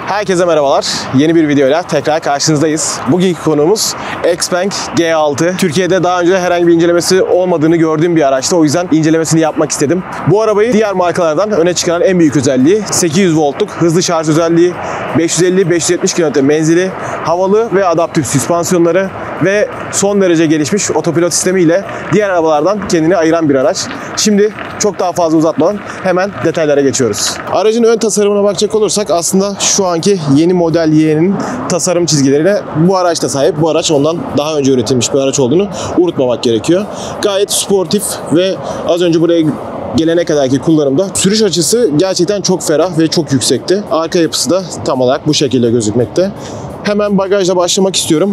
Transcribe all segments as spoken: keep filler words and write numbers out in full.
Herkese merhabalar. Yeni bir videoyla tekrar karşınızdayız. Bugünkü konuğumuz Xpeng G altı. Türkiye'de daha önce herhangi bir incelemesi olmadığını gördüğüm bir araçtı. O yüzden incelemesini yapmak istedim. Bu arabayı diğer markalardan öne çıkaran en büyük özelliği sekiz yüz voltluk hızlı şarj özelliği, beş yüz elli beş yüz yetmiş kilometre menzili, havalı ve adaptif süspansiyonları ve son derece gelişmiş otopilot sistemiyle diğer arabalardan kendini ayıran bir araç. Şimdi çok daha fazla uzatmadan hemen detaylara geçiyoruz. Aracın ön tasarımına bakacak olursak aslında şu anki yeni model Y'nin tasarım çizgilerine bu araç da sahip. Bu araç ondan daha önce üretilmiş bir araç olduğunu unutmamak gerekiyor. Gayet sportif ve az önce buraya gelene kadarki kullanımda sürüş açısı gerçekten çok ferah ve çok yüksekti. Arka yapısı da tam olarak bu şekilde gözükmekte. Hemen bagajla başlamak istiyorum.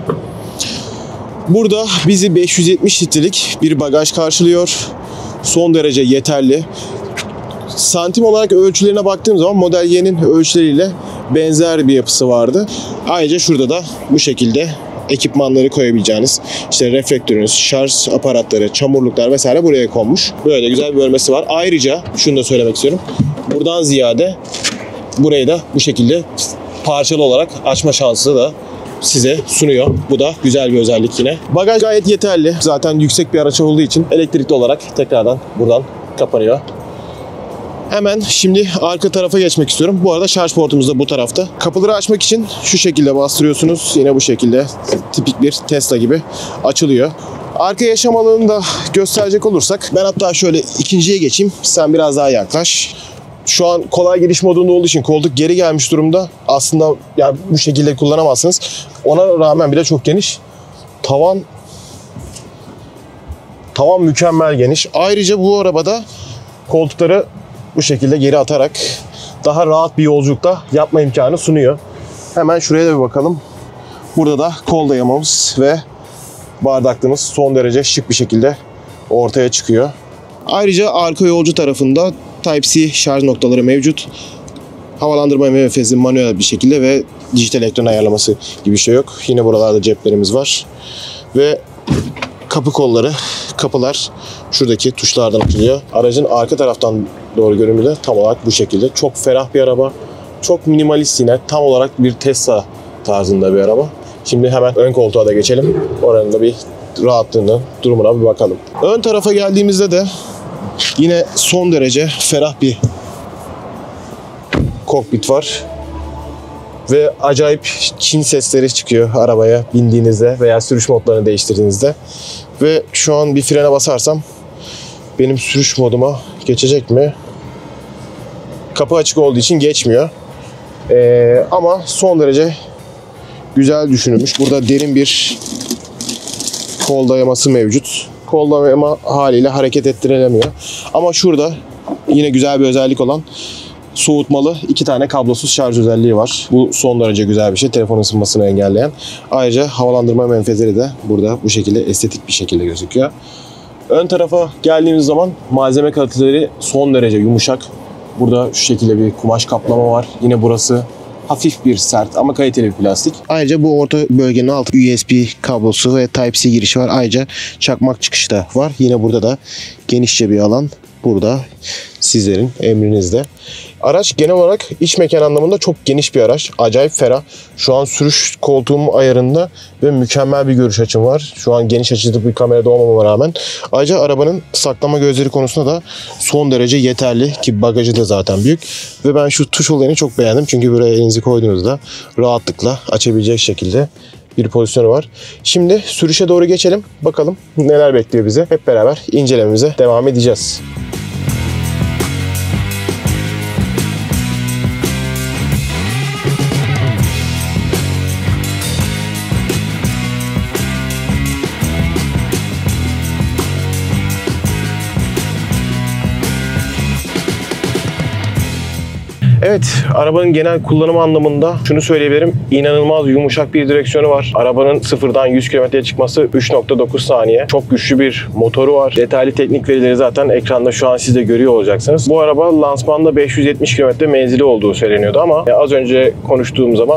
Burada bizi beş yüz yetmiş litrelik bir bagaj karşılıyor. Son derece yeterli. Santim olarak ölçülerine baktığım zaman Model Y'nin ölçüleriyle benzer bir yapısı vardı. Ayrıca şurada da bu şekilde ekipmanları koyabileceğiniz, işte reflektörünüz, şarj aparatları, çamurluklar vesaire buraya konmuş. Böyle güzel bir bölmesi var. Ayrıca şunu da söylemek istiyorum. Buradan ziyade burayı da bu şekilde parçalı olarak açma şansı da size sunuyor. Bu da güzel bir özellik yine. Bagaj gayet yeterli. Zaten yüksek bir araç olduğu için elektrikli olarak tekrardan buradan kapanıyor. Hemen şimdi arka tarafa geçmek istiyorum. Bu arada şarj portumuz da bu tarafta. Kapıları açmak için şu şekilde bastırıyorsunuz. Yine bu şekilde tipik bir Tesla gibi açılıyor. Arka yaşam alanını da gösterecek olursak ben hatta şöyle ikinciye geçeyim. Sen biraz daha yaklaş. Şu an kolay giriş modunda olduğu için koltuk geri gelmiş durumda. Aslında yani bu şekilde kullanamazsınız. Ona rağmen bile çok geniş. Tavan tavan mükemmel geniş. Ayrıca bu arabada koltukları bu şekilde geri atarak daha rahat bir yolculukta yapma imkanı sunuyor. Hemen şuraya da bir bakalım. Burada da kol dayamamız ve bardaklığımız son derece şık bir şekilde ortaya çıkıyor. Ayrıca arka yolcu tarafında Type-C şarj noktaları mevcut. Havalandırma menfezi manuel bir şekilde ve dijital ekran ayarlaması gibi bir şey yok. Yine buralarda ceplerimiz var. Ve kapı kolları, kapılar şuradaki tuşlardan açılıyor. Aracın arka taraftan doğru görünümü de tam olarak bu şekilde. Çok ferah bir araba. Çok minimalist yine. Tam olarak bir Tesla tarzında bir araba. Şimdi hemen ön koltuğa da geçelim. Oranın da bir rahatlığını, durumuna bir bakalım. Ön tarafa geldiğimizde de yine son derece ferah bir kokpit var. Ve acayip Çin sesleri çıkıyor arabaya bindiğinizde veya sürüş modlarını değiştirdiğinizde. Ve şu an bir frene basarsam benim sürüş moduma geçecek mi? Kapı açık olduğu için geçmiyor. Ee, ama son derece güzel düşünülmüş. Burada derin bir kol dayaması mevcut. Kol dayama haliyle hareket ettirilemiyor. Ama şurada yine güzel bir özellik olan soğutmalı iki tane kablosuz şarj özelliği var. Bu son derece güzel bir şey. Telefon ısınmasını engelleyen. Ayrıca havalandırma menfezleri de burada bu şekilde estetik bir şekilde gözüküyor. Ön tarafa geldiğimiz zaman malzeme kaliteleri son derece yumuşak. Burada şu şekilde bir kumaş kaplama var. Yine burası hafif bir sert ama kaliteli bir plastik. Ayrıca bu orta bölgenin altı U S B kablosu ve Type-C girişi var. Ayrıca çakmak çıkışı da var. Yine burada da genişçe bir alan. Burada sizlerin emrinizde. Araç genel olarak iç mekan anlamında çok geniş bir araç. Acayip ferah. Şu an sürüş koltuğum ayarında ve mükemmel bir görüş açım var. Şu an geniş açılı bir kamerada olmama rağmen. Ayrıca arabanın saklama gözleri konusunda da son derece yeterli ki bagajı da zaten büyük. Ve ben şu tuş olayını çok beğendim. Çünkü buraya elinizi koyduğunuzda rahatlıkla açabilecek şekilde bir pozisyonu var. Şimdi sürüşe doğru geçelim. Bakalım neler bekliyor bizi. Hep beraber incelememize devam edeceğiz. Evet, arabanın genel kullanımı anlamında şunu söyleyebilirim. İnanılmaz yumuşak bir direksiyonu var. Arabanın sıfırdan yüz kilometreye çıkması üç nokta dokuz saniye. Çok güçlü bir motoru var. Detaylı teknik verileri zaten ekranda şu an siz de görüyor olacaksınız. Bu araba lansmanda beş yüz yetmiş kilometre menzili olduğu söyleniyordu ama az önce konuştuğum zaman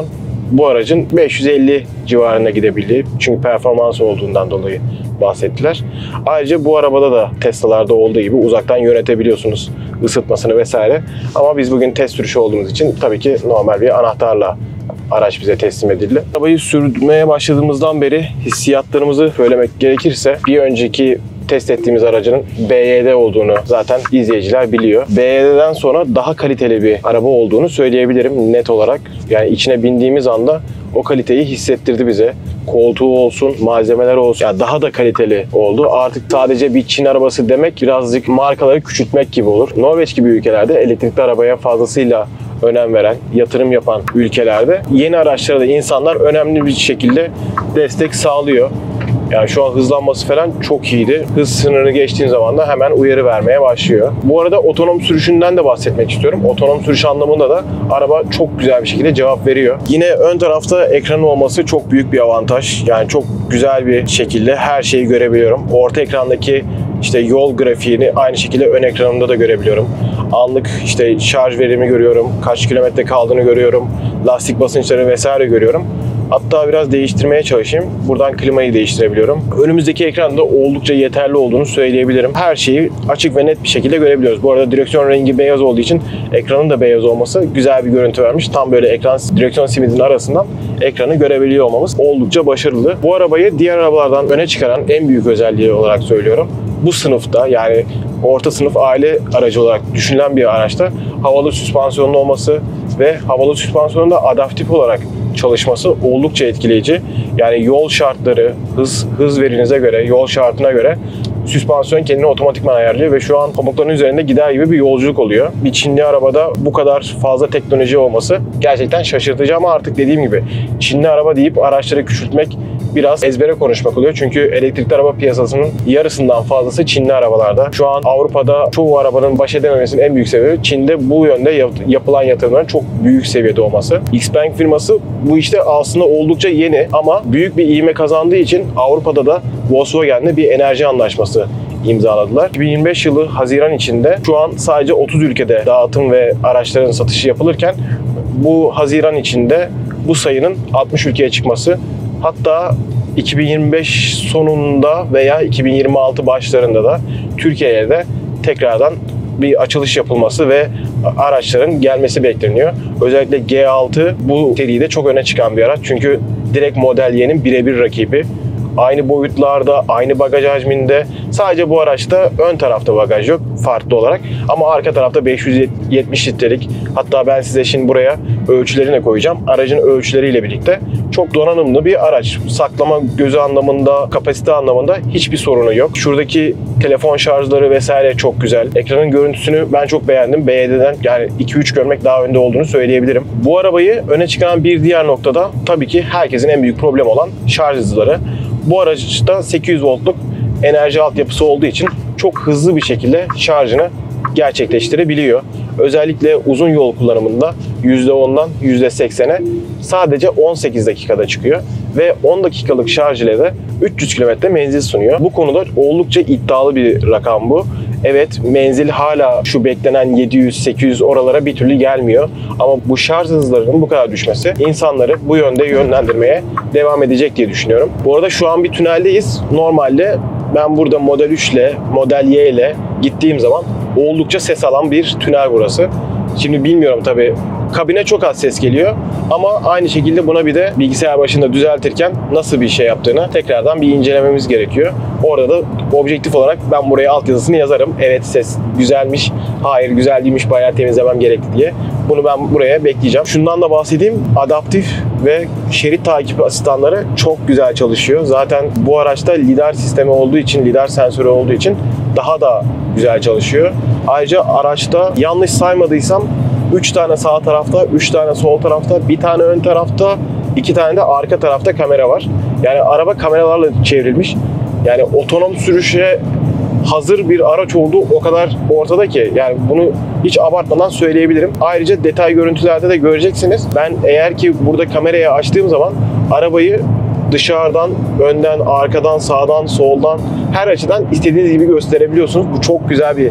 bu aracın beş yüz elli civarında gidebildiği, çünkü performans olduğundan dolayı bahsettiler. Ayrıca bu arabada da Tesla'larda olduğu gibi uzaktan yönetebiliyorsunuz ısıtmasını vesaire. Ama biz bugün test sürüşü olduğumuz için tabii ki normal bir anahtarla araç bize teslim edildi. Arabayı sürmeye başladığımızdan beri hissiyatlarımızı söylemek gerekirse, bir önceki test ettiğimiz aracın B Y D olduğunu zaten izleyiciler biliyor. B Y D'den sonra daha kaliteli bir araba olduğunu söyleyebilirim net olarak. Yani içine bindiğimiz anda o kaliteyi hissettirdi bize. Koltuğu olsun, malzemeler olsun, yani daha da kaliteli oldu. Artık sadece bir Çin arabası demek birazcık markaları küçültmek gibi olur. Norveç gibi ülkelerde elektrikli arabaya fazlasıyla önem veren, yatırım yapan ülkelerde yeni araçlara da insanlar önemli bir şekilde destek sağlıyor. Yani şu an hızlanması falan çok iyiydi. Hız sınırını geçtiğin zaman da hemen uyarı vermeye başlıyor. Bu arada otonom sürüşünden de bahsetmek istiyorum. Otonom sürüş anlamında da araba çok güzel bir şekilde cevap veriyor. Yine ön tarafta ekranın olması çok büyük bir avantaj. Yani çok güzel bir şekilde her şeyi görebiliyorum. Orta ekrandaki işte yol grafiğini aynı şekilde ön ekranımda da görebiliyorum. Anlık işte şarj verimi görüyorum, kaç kilometre kaldığını görüyorum, lastik basınçları vesaire görüyorum. Hatta biraz değiştirmeye çalışayım. Buradan klimayı değiştirebiliyorum. Önümüzdeki ekranda oldukça yeterli olduğunu söyleyebilirim. Her şeyi açık ve net bir şekilde görebiliyoruz. Bu arada direksiyon rengi beyaz olduğu için ekranın da beyaz olması güzel bir görüntü vermiş. Tam böyle ekran, direksiyon simidinin arasından ekranı görebiliyor olmamız oldukça başarılı. Bu arabayı diğer arabalardan öne çıkaran en büyük özelliği olarak söylüyorum. Bu sınıfta, yani orta sınıf aile aracı olarak düşünülen bir araçta havalı süspansiyonun olması ve havalı süspansiyonun da adaptif olarak çalışması oldukça etkileyici. Yani yol şartları, hız hız verinize göre, yol şartına göre süspansiyon kendini otomatikman ayarlıyor ve şu an pamukların üzerinde gider gibi bir yolculuk oluyor. Bir Çinli arabada bu kadar fazla teknoloji olması gerçekten şaşırtıcı, ama artık dediğim gibi Çinli araba deyip araçları küçültmek biraz ezbere konuşmak oluyor. Çünkü elektrikli araba piyasasının yarısından fazlası Çinli arabalarda. Şu an Avrupa'da çoğu arabanın baş edememesinin en büyük sebebi Çin'de bu yönde yapılan yatırımların çok büyük seviyede olması. Xpeng firması bu işte aslında oldukça yeni ama büyük bir ivme kazandığı için Avrupa'da da Volkswagen'le bir enerji anlaşması imzaladılar. iki bin yirmi beş yılı Haziran içinde şu an sadece otuz ülkede dağıtım ve araçların satışı yapılırken bu Haziran içinde bu sayının altmış ülkeye çıkması, hatta iki bin yirmi beş sonunda veya iki bin yirmi altı başlarında da Türkiye'ye de tekrardan bir açılış yapılması ve araçların gelmesi bekleniyor. Özellikle G altı bu seride çok öne çıkan bir araç. Çünkü direkt Model Y'nin birebir rakibi. Aynı boyutlarda, aynı bagaj hacminde. Sadece bu araçta ön tarafta bagaj yok farklı olarak. Ama arka tarafta beş yüz yetmiş litrelik. Hatta ben size şimdi buraya ölçülerini de koyacağım. Aracın ölçüleriyle birlikte çok donanımlı bir araç. Saklama gözü anlamında, kapasite anlamında hiçbir sorunu yok. Şuradaki telefon şarjları vesaire çok güzel. Ekranın görüntüsünü ben çok beğendim. B Y D'den yani iki üç görmek daha önde olduğunu söyleyebilirim. Bu arabayı öne çıkaran bir diğer noktada tabii ki herkesin en büyük problemi olan şarj hızları. Bu araçta sekiz yüz voltluk enerji altyapısı olduğu için çok hızlı bir şekilde şarjını gerçekleştirebiliyor. Özellikle uzun yol kullanımında yüzde ondan yüzde seksene sadece on sekiz dakikada çıkıyor ve on dakikalık şarj ile de üç yüz kilometre menzil sunuyor. Bu konuda oldukça iddialı bir rakam bu. Evet, menzil hala şu beklenen yedi yüz sekiz yüz oralara bir türlü gelmiyor. Ama bu şarj hızlarının bu kadar düşmesi insanları bu yönde yönlendirmeye devam edecek diye düşünüyorum. Bu arada şu an bir tüneldeyiz. Normalde ben burada Model üç ile, Model Y ile gittiğim zaman oldukça ses alan bir tünel burası. Şimdi bilmiyorum tabii. Kabine çok az ses geliyor ama aynı şekilde buna bir de bilgisayar başında düzeltirken nasıl bir şey yaptığını tekrardan bir incelememiz gerekiyor. Orada da objektif olarak ben buraya altyazısını yazarım. Evet, ses güzelmiş, hayır güzel değilmiş, bayağı temizlemem gerekti diye. Bunu ben buraya bekleyeceğim. Şundan da bahsedeyim. Adaptif ve şerit takibi asistanları çok güzel çalışıyor. Zaten bu araçta lidar sistemi olduğu için, lidar sensörü olduğu için daha da güzel çalışıyor. Ayrıca araçta yanlış saymadıysam üç tane sağ tarafta, üç tane sol tarafta, bir tane ön tarafta, iki tane de arka tarafta kamera var. Yani araba kameralarla çevrilmiş. Yani otonom sürüşe hazır bir araç olduğu o kadar ortada ki, yani bunu hiç abartmadan söyleyebilirim. Ayrıca detay görüntülerde de göreceksiniz. Ben eğer ki burada kamerayı açtığım zaman arabayı dışarıdan, önden, arkadan, sağdan, soldan her açıdan istediğiniz gibi gösterebiliyorsunuz. Bu çok güzel bir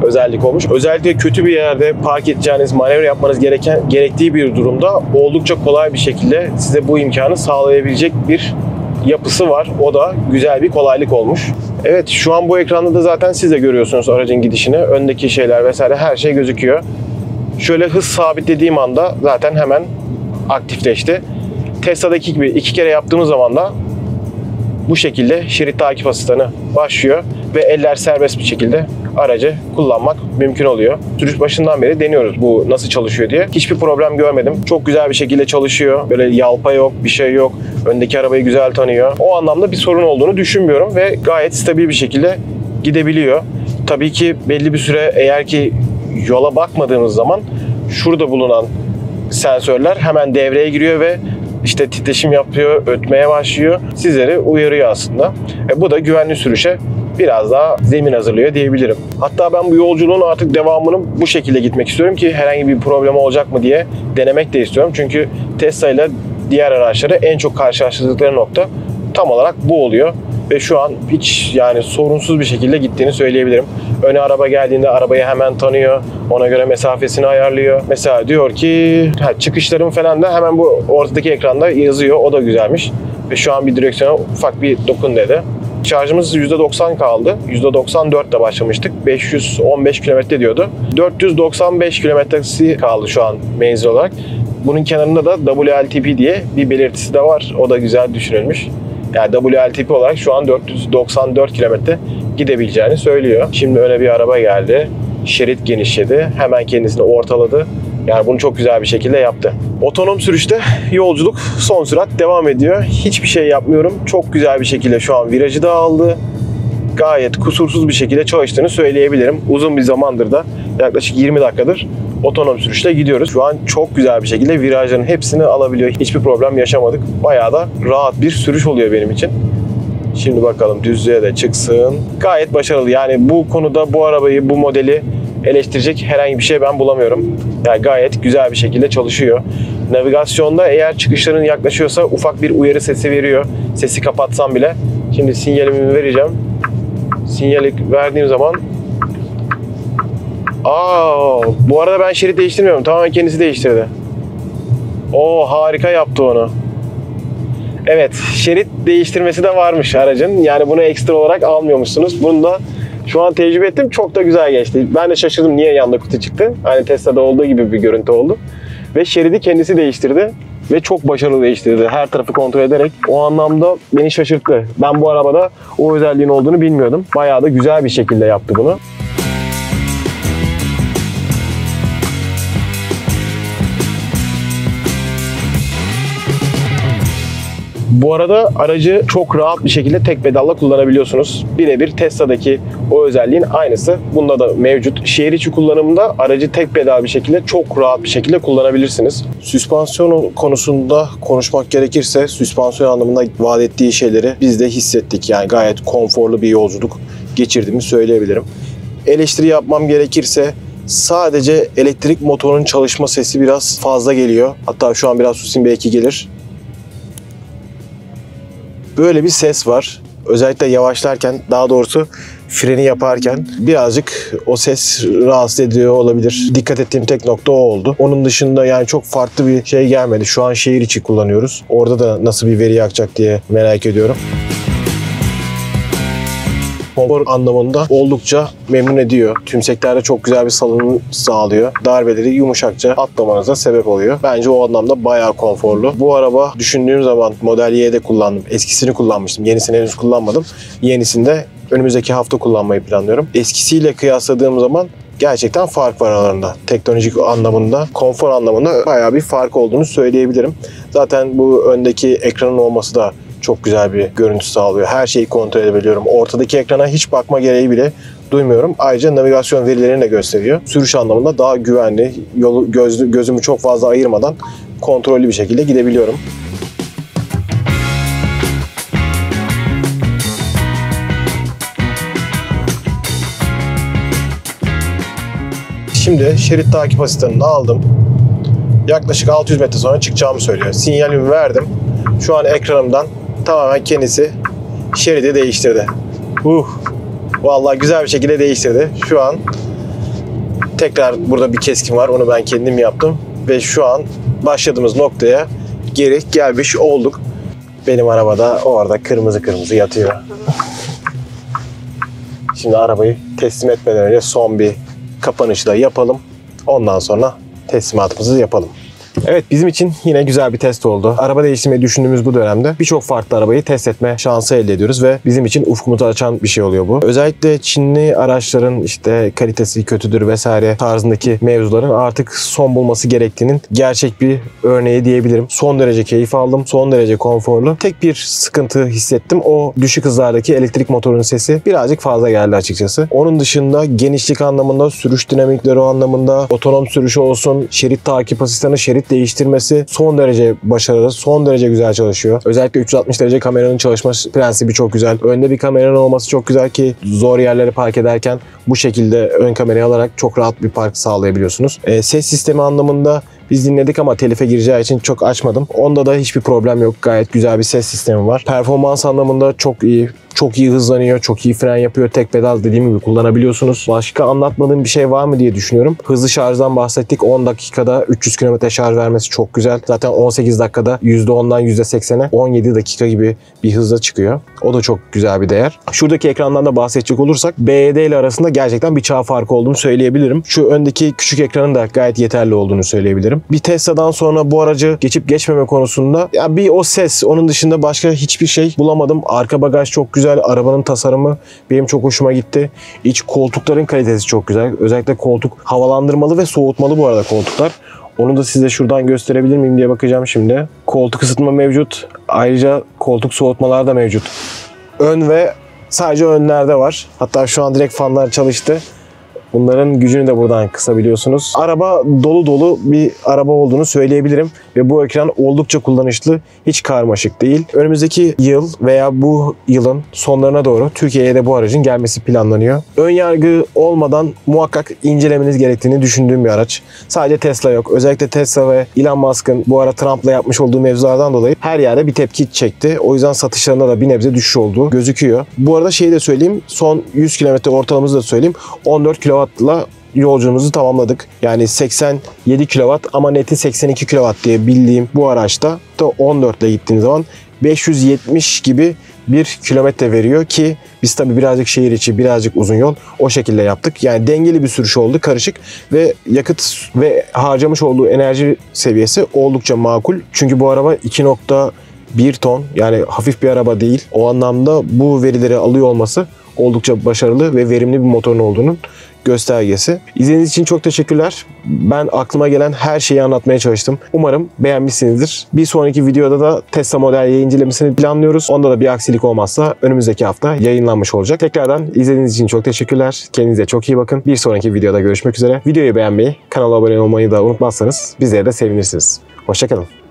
özellik olmuş. Özellikle kötü bir yerde park edeceğiniz, manevra yapmanız gereken gerektiği bir durumda oldukça kolay bir şekilde size bu imkanı sağlayabilecek bir yapısı var. O da güzel bir kolaylık olmuş. Evet, şu an bu ekranda da zaten siz de görüyorsunuz aracın gidişini. Öndeki şeyler vesaire her şey gözüküyor. Şöyle hız sabitlediğim anda zaten hemen aktifleşti. Tesla'daki gibi iki kere yaptığımız zaman da bu şekilde şerit takip asistanı başlıyor ve eller serbest bir şekilde aracı kullanmak mümkün oluyor. Sürüş başından beri deniyoruz bu nasıl çalışıyor diye. Hiçbir problem görmedim. Çok güzel bir şekilde çalışıyor. Böyle yalpa yok, bir şey yok. Öndeki arabayı güzel tanıyor. O anlamda bir sorun olduğunu düşünmüyorum ve gayet stabil bir şekilde gidebiliyor. Tabii ki belli bir süre eğer ki yola bakmadığımız zaman şurada bulunan sensörler hemen devreye giriyor ve işte titreşim yapıyor, ötmeye başlıyor. Sizleri uyarıyor aslında. E bu da güvenli sürüşe biraz daha zemin hazırlıyor diyebilirim. Hatta ben bu yolculuğun artık devamının bu şekilde gitmek istiyorum ki herhangi bir problem olacak mı diye denemek de istiyorum. Çünkü Tesla ile diğer araçları en çok karşılaştırdıkları nokta tam olarak bu oluyor. Ve şu an hiç yani sorunsuz bir şekilde gittiğini söyleyebilirim. Öne araba geldiğinde arabayı hemen tanıyor. Ona göre mesafesini ayarlıyor. Mesela diyor ki ha, çıkışlarım falan da hemen bu ortadaki ekranda yazıyor. O da güzelmiş. Ve şu an bir direksiyona ufak bir dokun dedi. Şarjımız yüzde doksan kaldı. yüzde doksan dörtle başlamıştık. beş yüz on beş kilometre diyordu. dört yüz doksan beş kilometresi kaldı şu an menzil olarak. Bunun kenarında da W L T P diye bir belirtisi de var. O da güzel düşünülmüş. Yani W L T P olarak şu an dört yüz doksan dört kilometre gidebileceğini söylüyor. Şimdi öne bir araba geldi. Şerit genişledi. Hemen kendisini ortaladı. Yani bunu çok güzel bir şekilde yaptı. Otonom sürüşte yolculuk son sürat devam ediyor. Hiçbir şey yapmıyorum. Çok güzel bir şekilde şu an virajı da aldı. Gayet kusursuz bir şekilde çalıştığını söyleyebilirim. Uzun bir zamandır da yaklaşık yirmi dakikadır otonom sürüşle gidiyoruz. Şu an çok güzel bir şekilde virajların hepsini alabiliyor. Hiçbir problem yaşamadık. Bayağı da rahat bir sürüş oluyor benim için. Şimdi bakalım düzlüğe de çıksın. Gayet başarılı. Yani bu konuda bu arabayı, bu modeli eleştirecek herhangi bir şey ben bulamıyorum. Yani gayet güzel bir şekilde çalışıyor. Navigasyonda eğer çıkışların yaklaşıyorsa ufak bir uyarı sesi veriyor. Sesi kapatsam bile. Şimdi sinyalimi vereceğim. Sinyali verdiğim zaman Aa, bu arada ben şerit değiştirmiyorum. Tamamen kendisi değiştirdi. Oo, harika yaptı onu. Evet, şerit değiştirmesi de varmış aracın. Yani bunu ekstra olarak almıyormuşsunuz. Bunu da şu an tecrübe ettim. Çok da güzel geçti. Ben de şaşırdım niye yanda kutu çıktı. Hani Tesla'da olduğu gibi bir görüntü oldu. Ve şeridi kendisi değiştirdi. Ve çok başarılı değiştirdi. Her tarafı kontrol ederek. O anlamda beni şaşırttı. Ben bu arabada o özelliğin olduğunu bilmiyordum. Bayağı da güzel bir şekilde yaptı bunu. Bu arada aracı çok rahat bir şekilde tek pedalla kullanabiliyorsunuz. Birebir Tesla'daki o özelliğin aynısı bunda da mevcut. Şehir içi kullanımında aracı tek pedal bir şekilde çok rahat bir şekilde kullanabilirsiniz. Süspansiyon konusunda konuşmak gerekirse süspansiyon anlamında vaat ettiği şeyleri biz de hissettik. Yani gayet konforlu bir yolculuk geçirdiğimi söyleyebilirim. Eleştiri yapmam gerekirse sadece elektrik motorunun çalışma sesi biraz fazla geliyor. Hatta şu an biraz susayım, belki gelir. Böyle bir ses var. Özellikle yavaşlarken, daha doğrusu freni yaparken birazcık o ses rahatsız ediyor olabilir. Dikkat ettiğim tek nokta o oldu. Onun dışında yani çok farklı bir şey gelmedi. Şu an şehir içi kullanıyoruz. Orada da nasıl bir veri yakacak diye merak ediyorum. Konfor anlamında oldukça memnun ediyor. Tümseklerde çok güzel bir salınım sağlıyor. Darbeleri yumuşakça atlamanıza sebep oluyor. Bence o anlamda bayağı konforlu. Bu araba düşündüğüm zaman Model Y'de kullandım. Eskisini kullanmıştım. Yenisini henüz kullanmadım. Yenisini de önümüzdeki hafta kullanmayı planlıyorum. Eskisiyle kıyasladığım zaman gerçekten fark var aralarında. Teknolojik anlamında, konfor anlamında bayağı bir fark olduğunu söyleyebilirim. Zaten bu öndeki ekranın olması da çok güzel bir görüntü sağlıyor. Her şeyi kontrol edebiliyorum. Ortadaki ekrana hiç bakma gereği bile duymuyorum. Ayrıca navigasyon verilerini de gösteriyor. Sürüş anlamında daha güvenli, yolu göz, gözümü çok fazla ayırmadan kontrollü bir şekilde gidebiliyorum. Şimdi şerit takip asistanını aldım. Yaklaşık altı yüz metre sonra çıkacağımı söylüyor. Sinyalimi verdim. Şu an ekranımdan tamamen kendisi şeridi değiştirdi. Uh, vallahi güzel bir şekilde değiştirdi. Şu an Tekrar burada bir keskin var. Onu ben kendim yaptım. Ve şu an başladığımız noktaya geri gelmiş olduk. Benim arabada orada kırmızı kırmızı yatıyor. Şimdi arabayı teslim etmeden önce son bir kapanışı da yapalım. Ondan sonra teslimatımızı yapalım. Evet, bizim için yine güzel bir test oldu. Araba değiştirmeyi düşündüğümüz bu dönemde birçok farklı arabayı test etme şansı elde ediyoruz ve bizim için ufkumuzu açan bir şey oluyor bu. Özellikle Çinli araçların işte kalitesi kötüdür vesaire tarzındaki mevzuların artık son bulması gerektiğinin gerçek bir örneği diyebilirim. Son derece keyif aldım. Son derece konforlu. Tek bir sıkıntı hissettim. O düşük hızlardaki elektrik motorunun sesi birazcık fazla geldi açıkçası. Onun dışında genişlik anlamında, sürüş dinamikleri anlamında, otonom sürüşü olsun, şerit takip asistanı, şerit değiştirmesi son derece başarılı, son derece güzel çalışıyor. Özellikle üç yüz altmış derece kameranın çalışma prensibi çok güzel. Önde bir kameranın olması çok güzel ki zor yerlere park ederken bu şekilde ön kamerayı alarak çok rahat bir park sağlayabiliyorsunuz. E, ses sistemi anlamında biz dinledik ama telife gireceği için çok açmadım. Onda da hiçbir problem yok. Gayet güzel bir ses sistemi var. Performans anlamında çok iyi. Çok iyi hızlanıyor, çok iyi fren yapıyor. Tek pedal dediğim gibi kullanabiliyorsunuz. Başka anlatmadığım bir şey var mı diye düşünüyorum. Hızlı şarjdan bahsettik. on dakikada üç yüz kilometre şarj vermesi çok güzel. Zaten on sekiz dakikada yüzde ondan yüzde seksene on yedi dakika gibi bir hızla çıkıyor. O da çok güzel bir değer. Şuradaki ekrandan da bahsedecek olursak B Y D ile arasında gerçekten bir çağ farkı olduğunu söyleyebilirim. Şu öndeki küçük ekranın da gayet yeterli olduğunu söyleyebilirim. Bir Tesla'dan sonra bu aracı geçip geçmeme konusunda ya bir o ses, onun dışında başka hiçbir şey bulamadım. Arka bagaj çok güzel. Arabanın tasarımı benim çok hoşuma gitti. İç koltukların kalitesi çok güzel. Özellikle koltuk havalandırmalı ve soğutmalı bu arada koltuklar. Onu da size şuradan gösterebilir miyim diye bakacağım şimdi. Koltuk ısıtma mevcut. Ayrıca koltuk soğutmalar da mevcut. Ön ve sadece önlerde var. Hatta şu an direkt fanlar çalıştı. Bunların gücünü de buradan kısabiliyorsunuz. Araba dolu dolu bir araba olduğunu söyleyebilirim. Ve bu ekran oldukça kullanışlı. Hiç karmaşık değil. Önümüzdeki yıl veya bu yılın sonlarına doğru Türkiye'ye de bu aracın gelmesi planlanıyor. Ön yargı olmadan muhakkak incelemeniz gerektiğini düşündüğüm bir araç. Sadece Tesla yok. Özellikle Tesla ve Elon Musk'ın bu ara Trump'la yapmış olduğu mevzulardan dolayı her yerde bir tepki çekti. O yüzden satışlarında da bir nebze düşüş olduğu gözüküyor. Bu arada şeyi de söyleyeyim. Son yüz kilometre ortalamamızı da söyleyeyim. on dört kilowattla yolculuğumuzu tamamladık. Yani seksen yedi kilowatt ama neti seksen iki kilowatt diye bildiğim bu araçta da on dört ile gittiğim zaman beş yüz yetmiş gibi bir kilometre veriyor ki biz tabii birazcık şehir içi, birazcık uzun yol o şekilde yaptık. Yani dengeli bir sürüş oldu, karışık ve yakıt ve harcamış olduğu enerji seviyesi oldukça makul. Çünkü bu araba iki nokta bir ton, yani hafif bir araba değil. O anlamda bu verileri alıyor olması oldukça başarılı ve verimli bir motorun olduğunun göstergesi. İzlediğiniz için çok teşekkürler. Ben aklıma gelen her şeyi anlatmaya çalıştım. Umarım beğenmişsinizdir. Bir sonraki videoda da Tesla Model Y incelemesini planlıyoruz. Onda da bir aksilik olmazsa önümüzdeki hafta yayınlanmış olacak. Tekrardan izlediğiniz için çok teşekkürler. Kendinize çok iyi bakın. Bir sonraki videoda görüşmek üzere. Videoyu beğenmeyi, kanala abone olmayı da unutmazsanız bizlere de sevinirsiniz. Hoşça kalın.